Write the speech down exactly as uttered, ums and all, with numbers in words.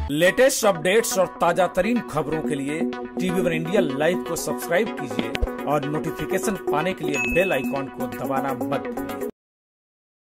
Latest updates और ताजा तरीन खबरों के लिए टीवी वन इंडिया लाइव को सब्सक्राइब कीजिए और नोटिफिकेशन पाने के लिए बेल आइकॉन को दबाना मत भूलिए।